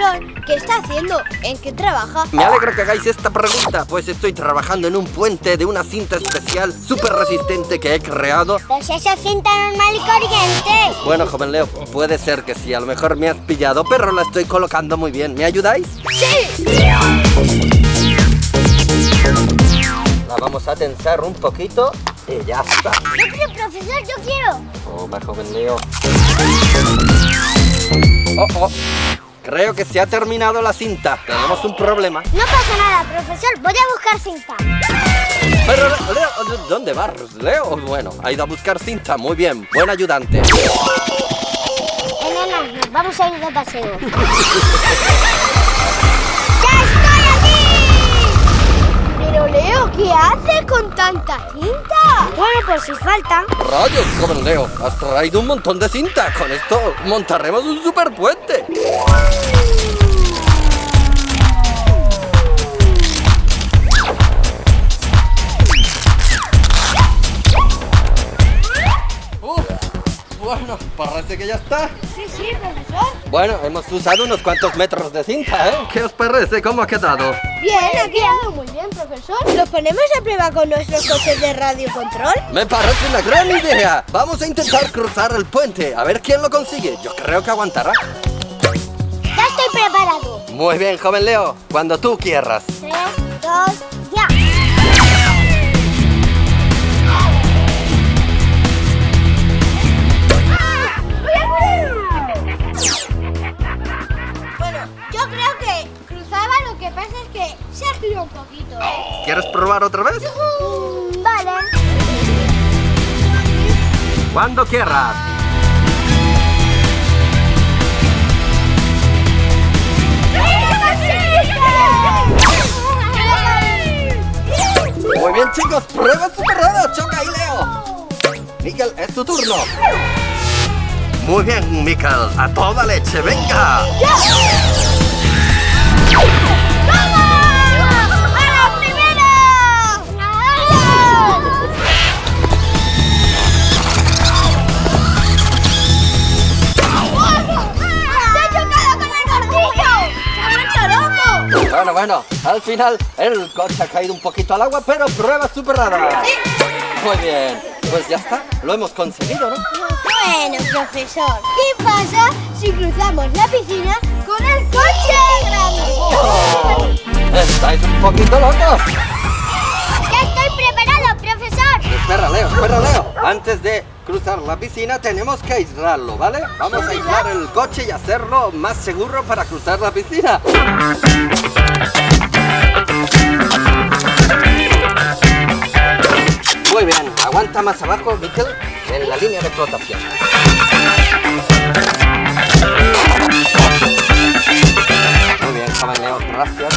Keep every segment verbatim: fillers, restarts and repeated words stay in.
profesor, ¿qué está haciendo? ¿En qué trabaja? Me alegro que hagáis esta pregunta, pues estoy trabajando en un puente de una cinta especial súper resistente que he creado. Pues esa es cinta normal y corriente. Bueno, joven Leo, puede ser que sí, a lo mejor me has pillado, pero la estoy colocando muy bien. ¿Me ayudáis? ¡Sí! La vamos a tensar un poquito y ya está. Yo quiero, profesor, yo quiero. Toma, joven Leo. Oh, oh. Creo que se ha terminado la cinta. Tenemos un problema. No pasa nada, profesor. Voy a buscar cinta. Pero, Leo, ¿dónde vas, Leo? Bueno, ha ido a buscar cinta. Muy bien, buen ayudante. Eh, nena, nos vamos a ir de paseo. ¡Ya estoy aquí! Pero Leo, ¿qué haces con tanta cinta? Bueno, pues si falta. Rayos, joven Leo, has traído un montón de cinta. Con esto montaremos un superpuente. Uf, bueno, parece que ya está. Sí, sí, profesor. Bueno, hemos usado unos cuantos metros de cinta, ¿eh? ¿Qué os parece? ¿Cómo ha quedado? Bien, ha quedado muy bien, profesor. ¿Lo ponemos a prueba con nuestros coches de radio control? Me parece una gran idea. Vamos a intentar cruzar el puente. A ver quién lo consigue. Yo creo que aguantará. Ya estoy preparado. Muy bien, joven Leo. Cuando tú quieras. Tres, dos, ya. Bueno, yo creo que cruzaba, lo que pasa es que se ha girado un poquito, ¿eh? ¿Quieres probar otra vez? Mm, vale. Cuando quieras. Muy bien, chicos, prueba superada. Choca ahí, Leo. Miguel, es tu turno. Muy bien, Miguel, a toda leche, venga. Bueno, bueno, al final el coche ha caído un poquito al agua, pero prueba superada. Sí. Muy bien, pues ya está, lo hemos conseguido, ¿no? Bueno, profesor, ¿qué pasa si cruzamos la piscina con el coche grande? Oh, estáis un poquito locos. Ya estoy preparado, profesor. Espera, Leo, espera, Leo. Antes de cruzar la piscina tenemos que aislarlo, ¿vale? Vamos a aislar el coche y hacerlo más seguro para cruzar la piscina. Muy bien, aguanta más abajo, Mikel, en la línea de flotación. Muy bien, joven Leo, gracias.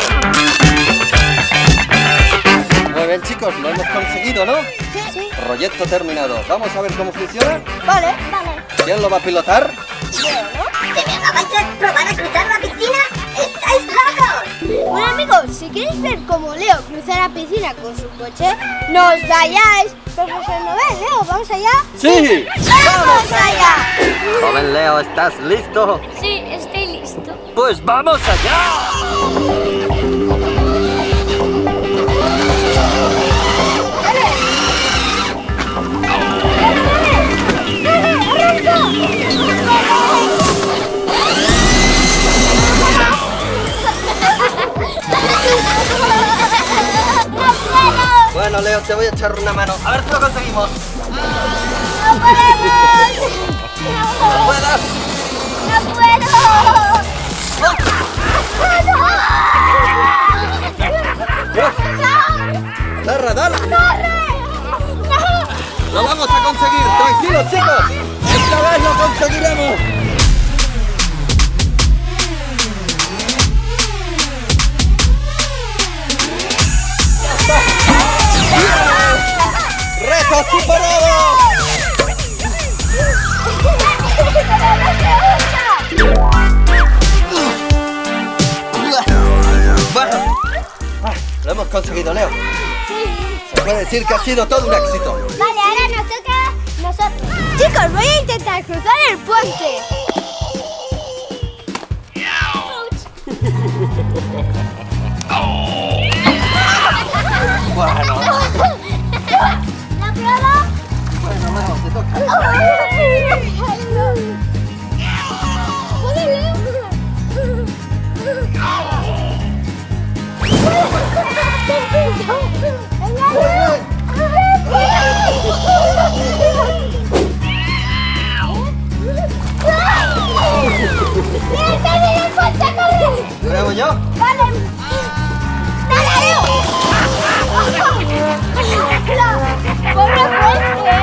Muy bien, chicos, lo hemos conseguido, ¿no? Sí, sí. Proyecto terminado. Vamos a ver cómo funciona. Vale. Vale. ¿Quién lo va a pilotar? Yo, ¿no? ¿Que me acabáis de probar a cruzar la piscina? ¡Estáis locos! Bueno, amigos, si queréis ver cómo Leo cruza la piscina con su coche, no os vayáis. Profesor Novel, Leo, ¿vamos allá? ¡Sí! ¡Vamos allá! Joven Leo, ¿estás listo? Sí, estoy listo. ¡Pues vamos allá! Bueno, Leo, te voy a echar una mano. A ver si lo conseguimos. ¡No podemos! ¡No puedas! ¡No puedo! ¡Dale, dale! ¡Lo vamos a conseguir! ¡Tranquilos, chicos! ¡Esta vez lo conseguiremos! ¡Reto superado! Bueno, lo hemos conseguido, Leo. Se puede decir que ha sido todo un éxito. Vale, ahora nos toca nosotros. Chicos, voy a intentar cruzar el puente. Bueno. ¿La prueba? Bueno, Leo, te toca. ¿Puede, Leo? ¿Pruebo yo? ¡Vale! ¡Dale, Leo! ¡Pobre fuerte!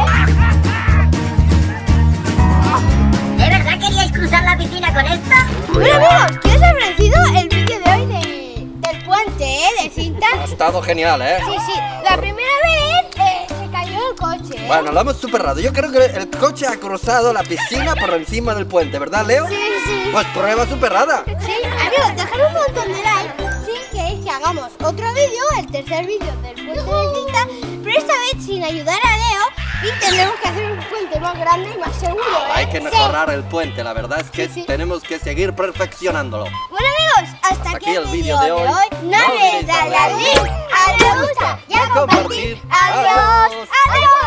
¿De verdad queríais cruzar la piscina con esta? Bueno, amigos, ¿qué os ha parecido el vídeo de hoy de, del puente, eh? De cinta. Ha estado genial, ¿eh? Sí, sí. La primera vez eh, se cayó el coche, ¿eh? Bueno, lo hemos superado. Yo creo que el coche ha cruzado la piscina por encima del puente, ¿verdad, Leo? Sí, sí. Pues prueba superada. Sí, amigos, dejad un montón de likes si queréis que hagamos otro vídeo, el tercer vídeo del puente de cinta, pero esta vez sin ayudar a Leo y tendremos que hacer un puente más grande y más seguro, ¿eh? Hay que mejorar el puente, la verdad es que Sí, sí. tenemos que seguir perfeccionándolo. Bueno, amigos, hasta, aquí el vídeo de hoy. No olvides darle al link, a me gusta y a compartir. Adiós. Adiós.